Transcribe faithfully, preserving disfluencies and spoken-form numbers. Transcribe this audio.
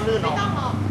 ลื่นอไม่อกต้องหรอก